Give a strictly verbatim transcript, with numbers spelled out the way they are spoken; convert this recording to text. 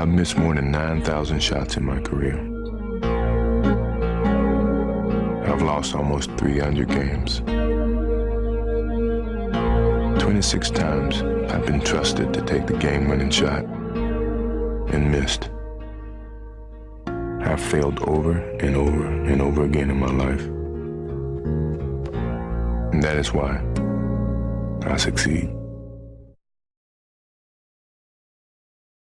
I've missed more than nine thousand shots in my career. I've lost almost three hundred games. twenty-six times I've been trusted to take the game-winning shot and missed. I've failed over and over and over again in my life. And that is why I succeed.